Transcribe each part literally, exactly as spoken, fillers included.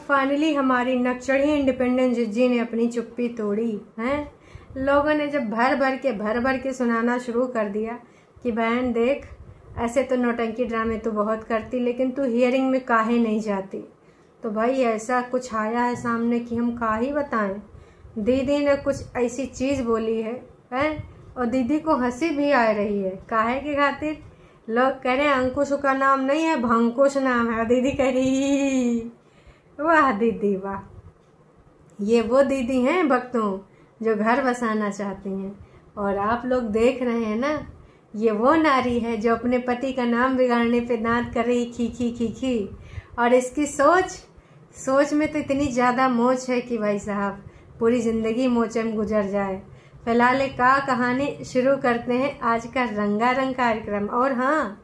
Finally हमारी नक्चढ़ी independent जिज्जी ने अपनी चुप्पी तोड़ी हैं। लोगों ने जब भर भर के भर भर के सुनाना शुरू कर दिया कि बहन देख, ऐसे तो नौटंकी ड्रामे तो बहुत करती, लेकिन तू हियरिंग में काहे नहीं जाती। तो भाई ऐसा कुछ आया है सामने कि हम का ही बताएं। दीदी ने कुछ ऐसी चीज़ बोली है हैं, और दीदी को हंसी भी आ रही है। काहे के खातिर लोग कह रहे हैं अंकुश का नाम नहीं है, भंकुश नाम है। दीदी कह रही वाह दीदी वाह, ये वो दीदी हैं भक्तों जो घर बसाना चाहती हैं। और आप लोग देख रहे हैं ना, ये वो नारी है जो अपने पति का नाम बिगाड़ने पे दांत कर रही खी खी खी खी। और इसकी सोच सोच में तो इतनी ज़्यादा मोच है कि भाई साहब पूरी ज़िंदगी मोचे में गुजर जाए। फिलहाल एक का कहानी शुरू करते हैं आज का रंगारंग कार्यक्रम। और हाँ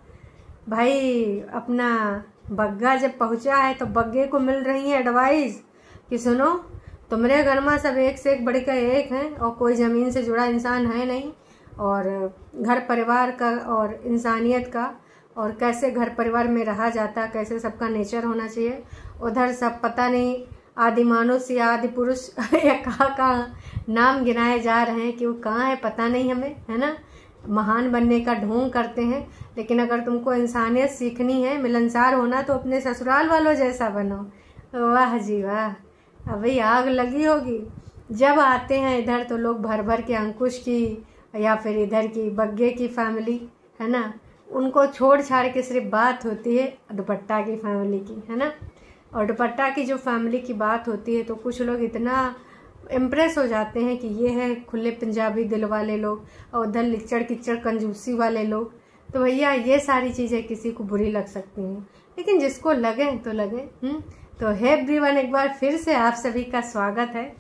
भाई, अपना बग्गा जब पहुंचा है तो बग्गे को मिल रही है एडवाइस कि सुनो, तुम्हारे घर में सब एक से एक बढ़कर एक हैं और कोई ज़मीन से जुड़ा इंसान है नहीं, और घर परिवार का और इंसानियत का और कैसे घर परिवार में रहा जाता, कैसे सबका नेचर होना चाहिए। उधर सब पता नहीं आदि मानुष या आदि पुरुष या कहाँ कहाँ नाम गिनाए जा रहे हैं कि वो कहाँ है पता नहीं हमें, है ना। महान बनने का ढोंग करते हैं, लेकिन अगर तुमको इंसानियत सीखनी है, मिलनसार होना, तो अपने ससुराल वालों जैसा बनो। वाह जी वाह, अभी आग लगी होगी। जब आते हैं इधर तो लोग भर भर के अंकुश की या फिर इधर की बग्गे की फैमिली, है ना, उनको छोड़ छाड़ के सिर्फ बात होती है दुपट्टा की फैमिली की, है ना। और दुपट्टा की जो फैमिली की बात होती है तो कुछ लोग इतना इम्प्रेस हो जाते हैं कि ये है खुले पंजाबी दिल वाले लोग, और उधर लिचड़ किचड़ कंजूसी वाले लोग। तो भैया ये सारी चीज़ें किसी को बुरी लग सकती हैं, लेकिन जिसको लगे तो लगे। हम्म तो हे एवरीवन, एक बार फिर से आप सभी का स्वागत है।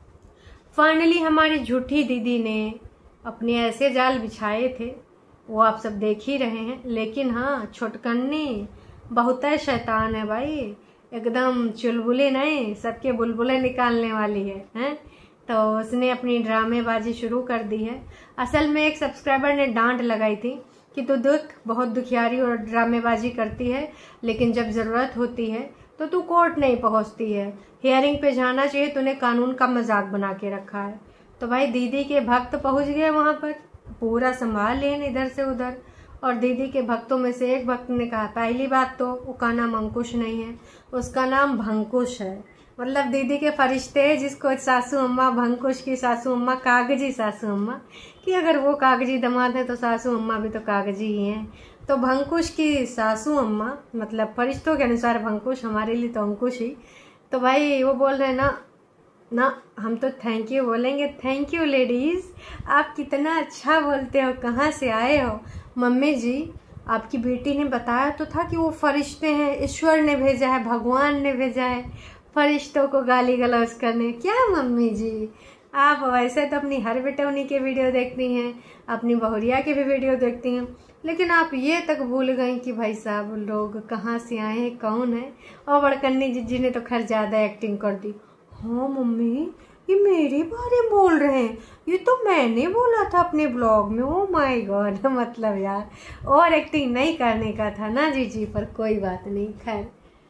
फाइनली हमारी झूठी दीदी ने अपने ऐसे जाल बिछाए थे, वो आप सब देख ही रहे हैं। लेकिन हाँ, छोटकन्नी बहुत शैतान है भाई, एकदम चुलबुले नहीं, सबके बुलबुले निकालने वाली है हैं। तो उसने अपनी ड्रामेबाजी शुरू कर दी है। असल में एक सब्सक्राइबर ने डांट लगाई थी कि तू दुख बहुत दुखियारी और ड्रामेबाजी करती है, लेकिन जब ज़रूरत होती है तो तू कोर्ट नहीं पहुंचती है, हियरिंग पे जाना चाहिए, तूने कानून का मजाक बना के रखा है। तो भाई दीदी के भक्त पहुंच गए वहां पर, पूरा संभाल लेन इधर से उधर। और दीदी के भक्तों में से एक भक्त ने कहा, पहली बात तो उसका नाम अंकुश नहीं है, उसका नाम भंकुश है। मतलब दीदी के फरिश्ते जिसको सासू अम्मा, भंकुश की सासू अम्मा, कागजी सासू अम्मा, कि अगर वो कागजी दामाद है तो सासू अम्मा भी तो कागजी ही हैं। तो भंकुश की सासू अम्मा, मतलब फरिश्तों के अनुसार भंकुश, हमारे लिए तो अंकुश ही। तो भाई वो बोल रहे ना ना हम तो थैंक यू बोलेंगे। थैंक यू लेडीज, आप कितना अच्छा बोलते हो, कहाँ से आए हो। मम्मी जी, आपकी बेटी ने बताया तो था कि वो फरिश्ते हैं, ईश्वर ने भेजा है, भगवान ने भेजा है फरिश्तों को गाली गलौज करने। क्या मम्मी जी, आप वैसे तो अपनी हर बेटौनी के वीडियो देखती हैं, अपनी बहुरिया के भी वीडियो देखती हैं, लेकिन आप ये तक भूल गई कि भाई साहब लोग कहाँ से आए हैं, कौन है। और बड़कन्नी जिज्जी ने तो खैर ज़्यादा एक्टिंग कर दी। हाँ मम्मी, ये मेरे बारे में बोल रहे हैं, ये तो मैंने बोला था अपने ब्लॉग में। ओ माय गॉड, मतलब यार और एक्टिंग नहीं करने का था ना जीजी, पर कोई बात नहीं। खैर,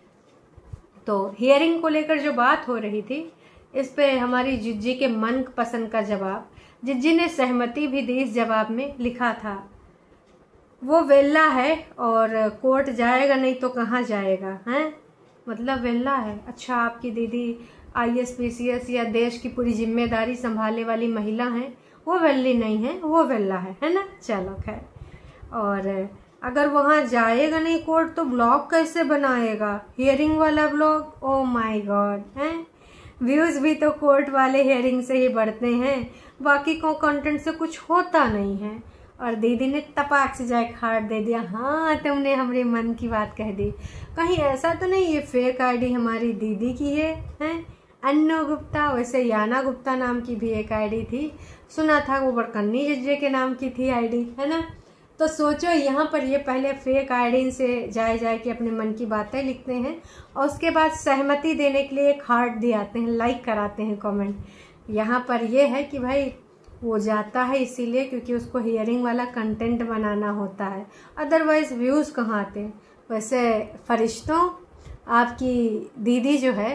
तो हियरिंग को लेकर जो बात हो रही थी, इस पे हमारी जिज्जी के मन पसंद का जवाब, जिज्जी ने सहमति भी दी। इस जवाब में लिखा था, वो वेल्ला है और कोर्ट जाएगा नहीं तो कहाँ जाएगा हैं, मतलब वेल्ला है। अच्छा, आपकी दीदी I S P C S या देश की पूरी जिम्मेदारी संभालने वाली महिला हैं, वो वेल्ली नहीं है, वो वेल्ला है, है ना। चलो खैर, और अगर वहाँ जाएगा नहीं कोर्ट तो ब्लॉग कैसे बनाएगा, हियरिंग वाला ब्लॉग। ओ माय गॉड, हैं व्यूज भी तो कोर्ट वाले हियरिंग से ही बढ़ते हैं, बाकी को कंटेंट से कुछ होता नहीं है। और दीदी ने तपाक से जाए खाट दे दिया। हाँ, तुमने हमारे मन की बात कह दी। कहीं ऐसा तो नहीं ये फेक आईडी हमारी दीदी की है, हैं अन्नू गुप्ता। वैसे याना गुप्ता नाम की भी एक आईडी थी, सुना था वो बड़कन्नी जिज्जे के नाम की थी आईडी, है ना। तो सोचो यहाँ पर ये पहले फेक आईडी से जाए जाए के अपने मन की बातें लिखते हैं, और उसके बाद सहमति देने के लिए एक हार्ट दिए आते हैं, लाइक कराते हैं, कमेंट। यहाँ पर ये है कि भाई वो जाता है इसीलिए क्योंकि उसको हियरिंग वाला कंटेंट बनाना होता है, अदरवाइज व्यूज़ कहाँ आते। वैसे फरिश्तों, आपकी दीदी जो है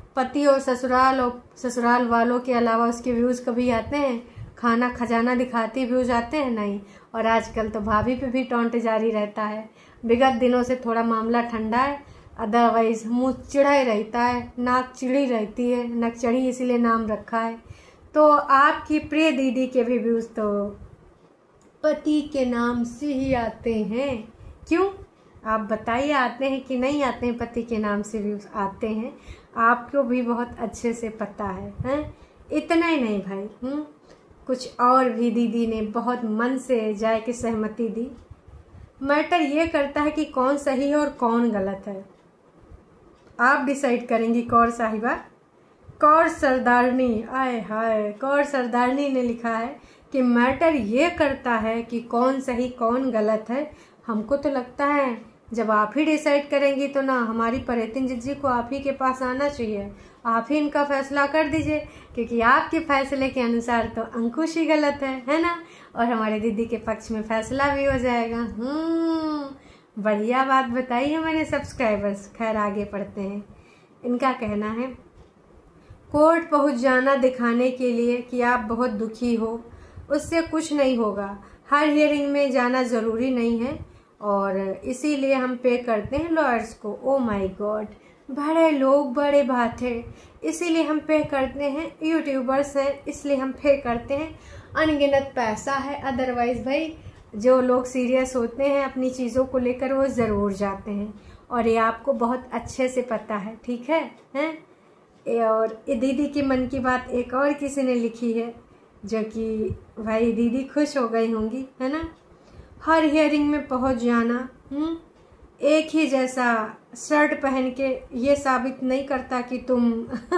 पति और ससुराल और ससुराल वालों के अलावा उसके व्यूज़ कभी आते हैं? खाना खजाना दिखाती व्यूज़ आते हैं? नहीं। और आजकल तो भाभी पे भी टॉन्ट जारी रहता है। विगत दिनों से थोड़ा मामला ठंडा है, अदरवाइज मुँह चिढ़ा ही रहता है, नाक चिड़ी रहती है, नकचढ़ी इसीलिए नाम रखा है। तो आपकी प्रिय दीदी के भी व्यूज़ तो पति के नाम से ही आते हैं। क्यों? आप बताइए, आते हैं कि नहीं आते हैं? पति के नाम से व्यूज़ आते हैं, आपको भी बहुत अच्छे से पता है, हैं? इतना ही नहीं भाई, हुँ? कुछ और भी दीदी ने बहुत मन से जाए कि सहमति दी। मैटर ये करता है कि कौन सही है और कौन गलत है। आप डिसाइड करेंगी कौर साहिबा। कौर सरदारनी, आए हाय, कौर सरदारनी ने लिखा है कि मैटर ये करता है कि कौन सही कौन गलत है। हमको तो लगता है जब आप ही डिसाइड करेंगी तो ना हमारी परेतिन जी को आप ही के पास आना चाहिए, आप ही इनका फैसला कर दीजिए, क्योंकि आपके फैसले के अनुसार तो अंकुश ही गलत है, है ना? और हमारे दीदी के पक्ष में फैसला भी हो जाएगा। हम्म बढ़िया बात बताई है मैंने सब्सक्राइबर्स। खैर आगे पढ़ते हैं। इनका कहना है, कोर्ट पहुंच जाना दिखाने के लिए कि आप बहुत दुखी हो, उससे कुछ नहीं होगा। हर हियरिंग में जाना ज़रूरी नहीं है और इसीलिए हम पे करते हैं लॉयर्स को। ओ माय गॉड, बड़े लोग बड़े बात है, इसीलिए हम पे करते हैं। यूट्यूबर्स हैं इसलिए हम पे करते हैं। अनगिनत पैसा है, अदरवाइज भाई जो लोग सीरियस होते हैं अपनी चीज़ों को लेकर वो ज़रूर जाते हैं, और ये आपको बहुत अच्छे से पता है, ठीक है हैं? और ये दीदी की मन की बात एक और किसी ने लिखी है, जो कि भाई दीदी खुश हो गई होंगी, है ना? हर हियरिंग में पहुंच जाना, हम्म एक ही जैसा शर्ट पहन के ये साबित नहीं करता कि तुम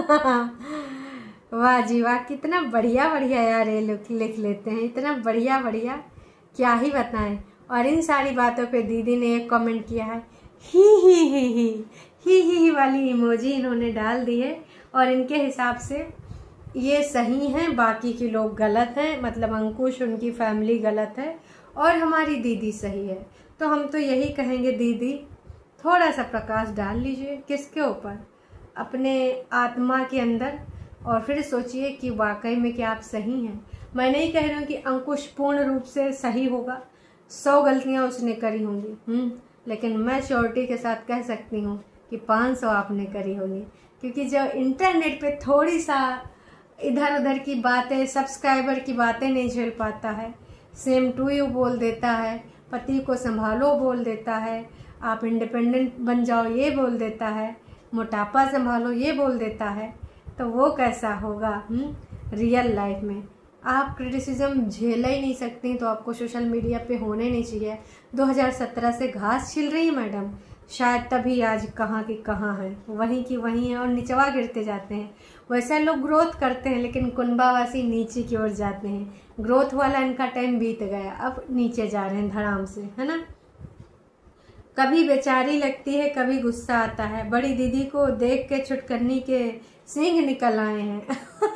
वाह जी वाह, कितना बढ़िया बढ़िया यार ये लोग लिख लेते हैं, इतना बढ़िया बढ़िया, क्या ही बताएं। और इन सारी बातों पे दीदी ने एक कमेंट किया है, ही ही ही ही ही ही ही वाली इमोजी इन्होंने डाल दी है, और इनके हिसाब से ये सही हैं, बाकी के लोग गलत हैं, मतलब अंकुश उनकी फैमिली गलत है और हमारी दीदी सही है। तो हम तो यही कहेंगे दीदी थोड़ा सा प्रकाश डाल लीजिए, किसके ऊपर? अपने आत्मा के अंदर, और फिर सोचिए कि वाकई में क्या आप सही हैं। मैं नहीं कह रही हूँ कि अंकुश पूर्ण रूप से सही होगा, सौ गलतियाँ उसने करी होंगी, हम्म लेकिन मैं श्योरिटी के साथ कह सकती हूँ कि पाँच सौ आपने करी होगी, क्योंकि जब इंटरनेट पे थोड़ी सा इधर उधर की बातें, सब्सक्राइबर की बातें नहीं झेल पाता है, सेम टू यू बोल देता है, पति को संभालो बोल देता है, आप इंडिपेंडेंट बन जाओ ये बोल देता है, मोटापा संभालो ये बोल देता है, तो वो कैसा होगा रियल लाइफ में? आप क्रिटिसिज्म झेल ही नहीं सकती, तो आपको सोशल मीडिया पे होने नहीं चाहिए। दो हज़ार सत्रह से घास छिल रही है मैडम, शायद तभी आज कहाँ की कहाँ है, वहीं की वहीं है, और निचवा गिरते जाते हैं। वैसे लोग ग्रोथ करते हैं, लेकिन कुनबावासी नीचे की ओर जाते हैं। ग्रोथ वाला इनका टाइम बीत गया, अब नीचे जा रहे हैं धड़ाम से, है ना? कभी बेचारी लगती है, कभी गुस्सा आता है। बड़ी दीदी को देख के छुटकन्नी के सींग निकल आए हैं।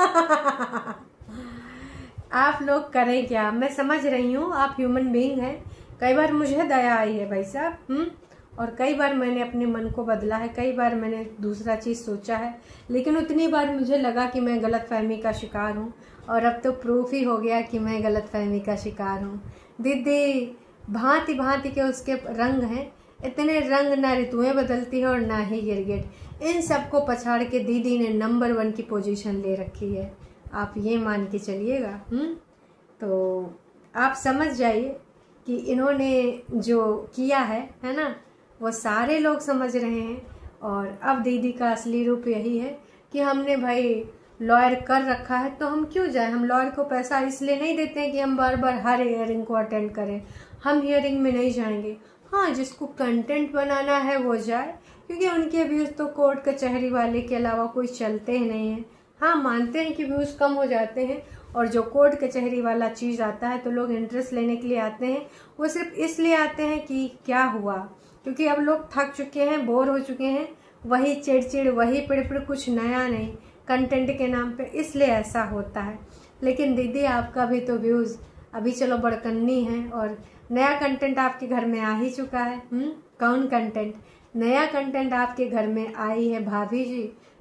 आप लोग करें क्या? मैं समझ रही हूँ आप ह्यूमन बीइंग हैं। कई बार मुझे दया आई है भाई साहब, हम्म और कई बार मैंने अपने मन को बदला है, कई बार मैंने दूसरा चीज़ सोचा है, लेकिन उतनी बार मुझे लगा कि मैं गलतफहमी का शिकार हूँ, और अब तो प्रूफ ही हो गया कि मैं गलतफहमी का शिकार हूँ। दीदी भांति भांति के उसके रंग हैं, इतने रंग, ना ऋतुएं बदलती है और ना ही गिरगिट। इन सबको पछाड़ के दीदी ने नंबर वन की पोजीशन ले रखी है, आप ये मान के चलिएगा। हम्म तो आप समझ जाइए कि इन्होंने जो किया है है ना, वो सारे लोग समझ रहे हैं। और अब दीदी का असली रूप यही है कि हमने भाई लॉयर कर रखा है, तो हम क्यों जाए? हम लॉयर को पैसा इसलिए नहीं देते हैं कि हम बार बार हर हियरिंग को अटेंड करें। हम हियरिंग में नहीं जाएंगे। हाँ, जिसको कंटेंट बनाना है वो जाए, क्योंकि उनके व्यूज़ तो कोर्ट कचहरी वाले के अलावा कोई चलते ही नहीं है। हाँ, मानते हैं कि व्यूज़ कम हो जाते हैं, और जो कोर्ट कचहरी वाला चीज़ आता है तो लोग इंटरेस्ट लेने के लिए आते हैं। वो सिर्फ इसलिए आते हैं कि क्या हुआ, क्योंकि अब लोग थक चुके हैं, बोर हो चुके हैं, वही चिड़चिड़, वही पिड़पिड़, कुछ नया नहीं कंटेंट के नाम पे, इसलिए ऐसा होता है। लेकिन दीदी आपका भी तो व्यूज़ अभी चलो बड़कन्नी है, और नया कंटेंट आपके घर में आ ही चुका है। हम्म कौन कंटेंट? नया कंटेंट आपके घर में आई है भाभी जी,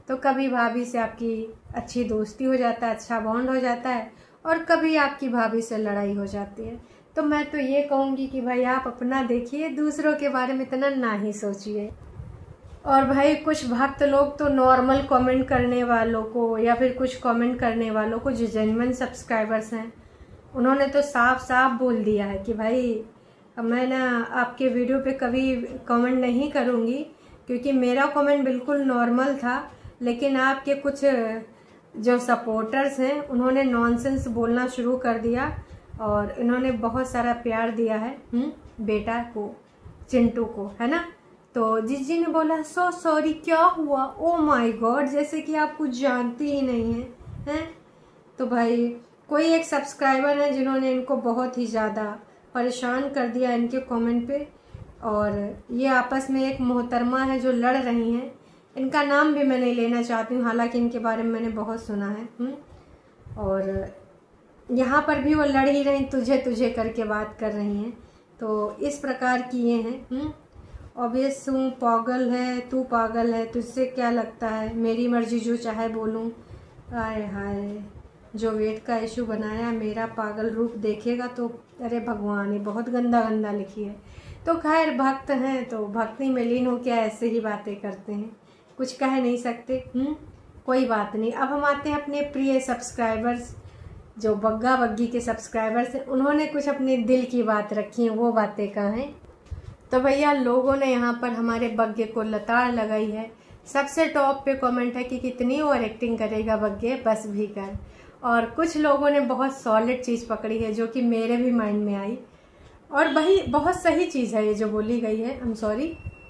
तो कभी भाभी से आपकी अच्छी दोस्ती हो जाता है, अच्छा बॉन्ड हो जाता है, और कभी आपकी भाभी से लड़ाई हो जाती है। तो मैं तो ये कहूँगी कि भाई आप अपना देखिए, दूसरों के बारे में इतना ना ही सोचिए। और भाई कुछ भक्त लोग तो नॉर्मल कमेंट करने वालों को या फिर कुछ कमेंट करने वालों को जो जेन्युइन सब्सक्राइबर्स हैं, उन्होंने तो साफ साफ बोल दिया है कि भाई मैं ना आपके वीडियो पे कभी कमेंट नहीं करूँगी, क्योंकि मेरा कमेंट बिल्कुल नॉर्मल था, लेकिन आपके कुछ जो सपोर्टर्स हैं उन्होंने नॉनसेंस बोलना शुरू कर दिया और इन्होंने बहुत सारा प्यार दिया है हुँ? बेटा को, चिंटू को, है ना। तो जीजी ने बोला सो सॉरी, क्या हुआ, ओ माय गॉड, जैसे कि आप कुछ जानती ही नहीं है, हैं। तो भाई कोई एक सब्सक्राइबर है जिन्होंने इनको बहुत ही ज़्यादा परेशान कर दिया इनके कमेंट पे, और ये आपस में एक मोहतरमा है जो लड़ रही हैं। इनका नाम भी मैं नहीं लेना चाहती हूँ, हालांकि इनके बारे में मैंने बहुत सुना है हुँ? और यहाँ पर भी वो लड़ ही रही, तुझे तुझे करके बात कर रही हैं। तो इस प्रकार की ये हैं। ऑब्वियस हूँ, पागल है तू, पागल है, तुझसे क्या लगता है, मेरी मर्जी जो चाहे बोलूँ। हाय हाय, जो वेट का इशू बनाया, मेरा पागल रूप देखेगा तो अरे भगवान, ये बहुत गंदा गंदा लिखी है। तो खैर भक्त हैं तो भक्ति में लीन हो क्या ऐसे ही बातें करते हैं, कुछ कह नहीं सकते। हुँ? कोई बात नहीं। अब हम आते हैं अपने प्रिय सब्सक्राइबर्स, जो बग्गा बग्गी के सब्सक्राइबर्स हैं, उन्होंने कुछ अपने दिल की बात रखी है, वो बातें कहाँ हैं। तो भैया लोगों ने यहाँ पर हमारे बग्गे को लताड़ लगाई है। सबसे टॉप पे कमेंट है कि कितनी ओवर एक्टिंग करेगा बग्गे, बस भी कर। और कुछ लोगों ने बहुत सॉलिड चीज़ पकड़ी है जो कि मेरे भी माइंड में आई, और वही बहुत सही चीज़ है ये जो बोली गई है। आई एम सॉरी,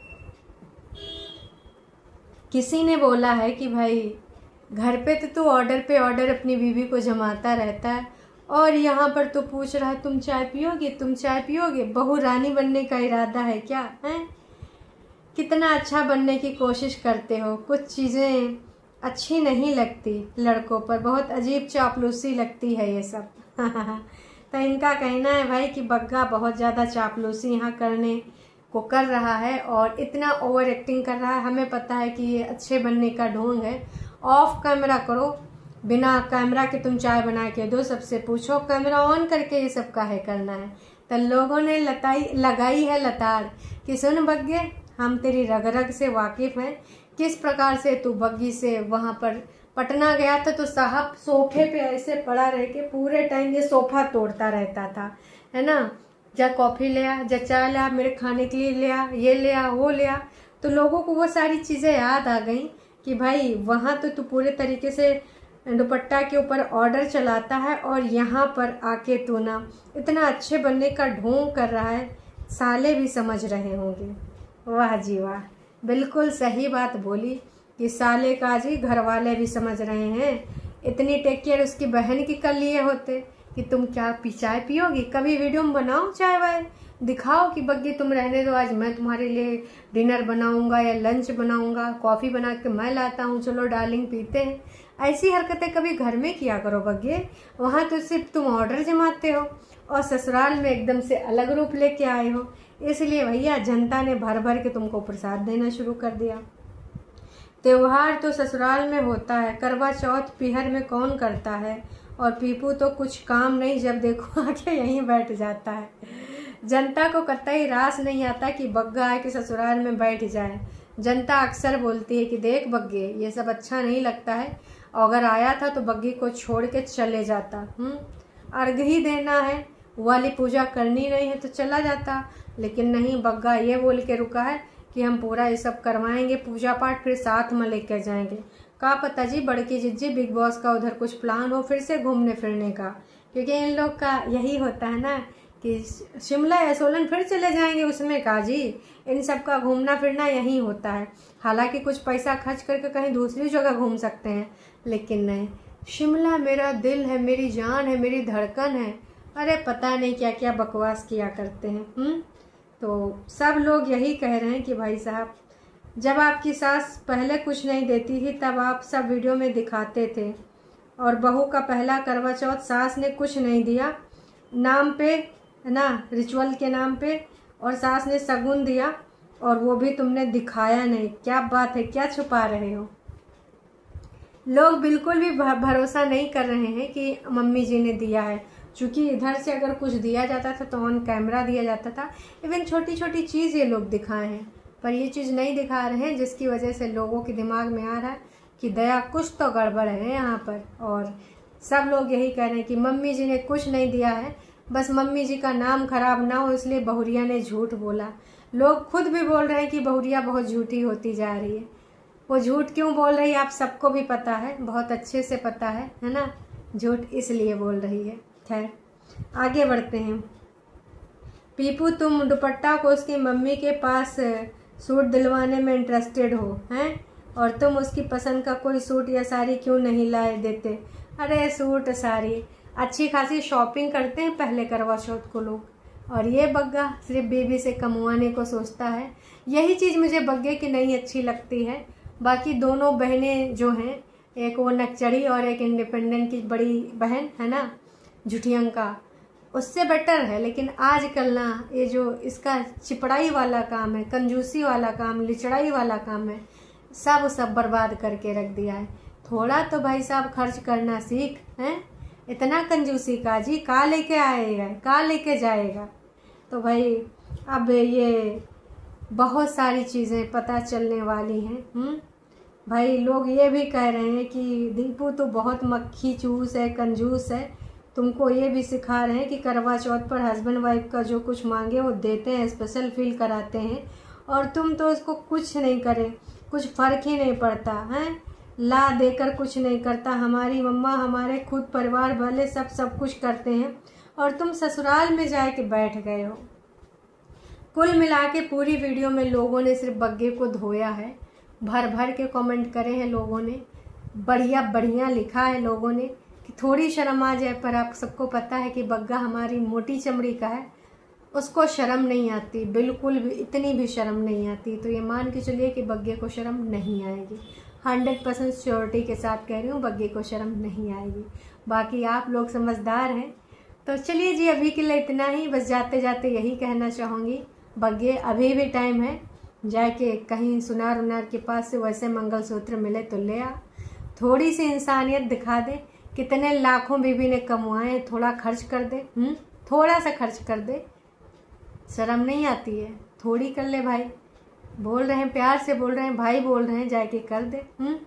किसी ने बोला है कि भाई घर पे तो तू ऑर्डर पे ऑर्डर अपनी बीवी को जमाता रहता है, और यहाँ पर तो पूछ रहा है तुम चाय पियोगे, तुम चाय पियोगे, बहू रानी बनने का इरादा है क्या, हैं? कितना अच्छा बनने की कोशिश करते हो, कुछ चीज़ें अच्छी नहीं लगती लड़कों पर, बहुत अजीब चापलूसी लगती है ये सब। तो इनका कहना है भाई कि बग्गा बहुत ज़्यादा चापलूसी यहाँ करने को कर रहा है और इतना ओवर एक्टिंग कर रहा है। हमें पता है कि ये अच्छे बनने का ढोंग है। ऑफ कैमरा करो, बिना कैमरा के तुम चाय बना के दो, सबसे पूछो, कैमरा ऑन करके ये सब काहे करना है। तो लोगों ने लताई लगाई है लताड़ कि सुन बग्गे, हम तेरी रग रग से वाकिफ हैं, किस प्रकार से तू बग्गी से वहाँ पर पटना गया था तो साहब सोफे पे ऐसे पड़ा रह के पूरे टाइम ये सोफा तोड़ता रहता था, है ना। जा कॉफ़ी ले आ, जा चाय ले आ, मेरे खाने के लिए ले आ, ये ले आ, वो ले आ। तो लोगों को वो सारी चीज़ें याद आ गई कि भाई वहाँ तो तू पूरे तरीके से दुपट्टा के ऊपर ऑर्डर चलाता है और यहाँ पर आके तू ना इतना अच्छे बनने का ढोंग कर रहा है, साले भी समझ रहे होंगे। वाह जी वाह, बिल्कुल सही बात बोली कि साले का जी घर वाले भी समझ रहे हैं। इतनी टेक केयर उसकी बहन की कर लिए होते कि तुम क्या पी चाय पियोगी, कभी वीडियो में बनाओ चाय वाय, दिखाओ कि बग्गी तुम रहने दो, आज मैं तुम्हारे लिए डिनर बनाऊंगा या लंच बनाऊंगा, कॉफ़ी बना के मैं लाता हूँ, चलो डार्लिंग पीते हैं। ऐसी हरकतें कभी घर में किया करो बग्गे, वहाँ तो सिर्फ तुम ऑर्डर जमाते हो और ससुराल में एकदम से अलग रूप लेके आए हो। इसलिए भैया जनता ने भर भर के तुमको प्रसाद देना शुरू कर दिया। त्योहार तो ससुराल में होता है, करवा चौथ पीहर में कौन करता है, और पीपू तो कुछ काम नहीं, जब देखो आके यहीं बैठ जाता है। जनता को कतई रास नहीं आता कि बग्गा आके ससुराल में बैठ जाए। जनता अक्सर बोलती है कि देख बग्गे, ये सब अच्छा नहीं लगता है, अगर आया था तो बग्गी को छोड़ के चले जाता। हम्म अर्घ ही देना है, वाली पूजा करनी नहीं है तो चला जाता, लेकिन नहीं, बग्गा ये बोल के रुका है कि हम पूरा ये सब करवाएंगे, पूजा पाठ फिर साथ में लेकर जाएंगे। का पता जी बड़की जिज्जी बिग बॉस का उधर कुछ प्लान हो फिर से घूमने फिरने का, क्योंकि इन लोग का यही होता है ना कि शिमला या सोलन फिर चले जाएंगे, उसमें का जी इन सब का घूमना फिरना यही होता है। हालांकि कुछ पैसा खर्च करके कहीं दूसरी जगह घूम सकते हैं, लेकिन नहीं, शिमला मेरा दिल है, मेरी जान है, मेरी धड़कन है। अरे पता नहीं क्या क्या बकवास किया करते हैं। हम्म तो सब लोग यही कह रहे हैं कि भाई साहब, जब आपकी सास पहले कुछ नहीं देती थी तब आप सब वीडियो में दिखाते थे, और बहू का पहला करवा चौथ सास ने कुछ नहीं दिया, नाम पे ना, रिचुअल के नाम पे, और सास ने शगुन दिया और वो भी तुमने दिखाया नहीं। क्या बात है, क्या छुपा रहे हो? लोग बिल्कुल भी भरोसा नहीं कर रहे हैं कि मम्मी जी ने दिया है, क्योंकि इधर से अगर कुछ दिया जाता था तो ऑन कैमरा दिया जाता था। इवन छोटी छोटी चीज़ ये लोग दिखाए हैं, पर ये चीज़ नहीं दिखा रहे हैं, जिसकी वजह से लोगों के दिमाग में आ रहा है कि दया कुछ तो गड़बड़ है यहाँ पर। और सब लोग यही कह रहे हैं कि मम्मी जी ने कुछ नहीं दिया है, बस मम्मी जी का नाम खराब ना हो इसलिए बहुरिया ने झूठ बोला। लोग खुद भी बोल रहे हैं कि बहुरिया बहुत झूठी होती जा रही है। वो झूठ क्यों बोल रही है आप सबको भी पता है, बहुत अच्छे से पता है, है ना। झूठ इसलिए बोल रही है। खैर आगे बढ़ते हैं। पीपू तुम दुपट्टा को उसकी मम्मी के पास सूट दिलवाने में इंटरेस्टेड हो हैं, और तुम उसकी पसंद का कोई सूट या साड़ी क्यों नहीं लाए देते। अरे सूट साड़ी अच्छी खासी शॉपिंग करते हैं पहले करवा चौथ को लोग, और ये बग्गा सिर्फ बीवी से कमवाने को सोचता है। यही चीज़ मुझे बग्गे की नहीं अच्छी लगती है। बाकी दोनों बहनें जो हैं, एक वो नक्चड़ी और एक इंडिपेंडेंट की बड़ी बहन है ना झुठियंका, उससे बेटर है। लेकिन आजकल ना ये जो इसका चिपड़ाई वाला काम है, कंजूसी वाला काम, लिचड़ाई वाला काम है, सब सब बर्बाद करके रख दिया है। थोड़ा तो भाई साहब खर्च करना सीख हैं। इतना कंजूसी का जी का लेके आएगा, का लेके जाएगा। तो भाई अब ये बहुत सारी चीज़ें पता चलने वाली हैं। हम्म भाई लोग ये भी कह रहे हैं कि दीपू तो बहुत मक्खी चूस है, कंजूस है। तुमको ये भी सिखा रहे हैं कि करवा चौथ पर हस्बैंड वाइफ का जो कुछ मांगे वो देते हैं, स्पेशल फील कराते हैं, और तुम तो उसको कुछ नहीं करे, कुछ फर्क ही नहीं पड़ता है। ला देकर कुछ नहीं करता। हमारी मम्मा हमारे खुद परिवार वाले सब सब कुछ करते हैं, और तुम ससुराल में जाके बैठ गए हो। कुल मिला के पूरी वीडियो में लोगों ने सिर्फ बग्गे को धोया है। भर भर के कमेंट करे हैं लोगों ने, बढ़िया बढ़िया लिखा है लोगों ने कि थोड़ी शर्म आ जाए। पर आप सबको पता है कि बग्गा हमारी मोटी चमड़ी का है, उसको शर्म नहीं आती, बिल्कुल भी इतनी भी शर्म नहीं आती। तो ये मान के चलिए कि बग्गे को शर्म नहीं आएगी। हंड्रेड परसेंट श्योरिटी के साथ कह रही हूँ, बग्गे को शर्म नहीं आएगी। बाकी आप लोग समझदार हैं। तो चलिए जी, अभी के लिए इतना ही। बस जाते जाते यही कहना चाहूँगी, बग्गे अभी भी टाइम है, जाके कहीं सुनार उनार के पास से वैसे मंगलसूत्र मिले तो ले आ। थोड़ी सी इंसानियत दिखा दे। कितने लाखों बीवी ने कमाए, थोड़ा खर्च कर दे। हम्म थोड़ा सा खर्च कर दे, शर्म नहीं आती है? थोड़ी कर ले भाई। बोल रहे हैं, प्यार से बोल रहे हैं, भाई बोल रहे हैं, जाके कर दे।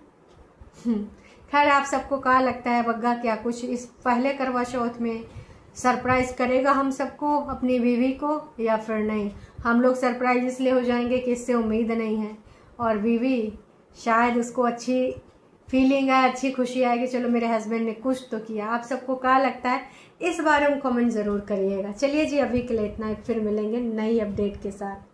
हम्म खैर आप सबको क्या लगता है, बग्गा क्या कुछ इस पहले करवा चौथ में सरप्राइज करेगा हम सबको, अपनी बीवी को, या फिर नहीं? हम लोग सरप्राइज इसलिए हो जाएंगे कि इससे उम्मीद नहीं है, और बीवी शायद उसको अच्छी फीलिंग है, अच्छी खुशी आएगी, चलो मेरे हस्बैंड ने कुछ तो किया। आप सबको क्या लगता है इस बारे में कमेंट ज़रूर करिएगा। चलिए जी, अभी के लिए इतना ही, फिर मिलेंगे नई अपडेट के साथ।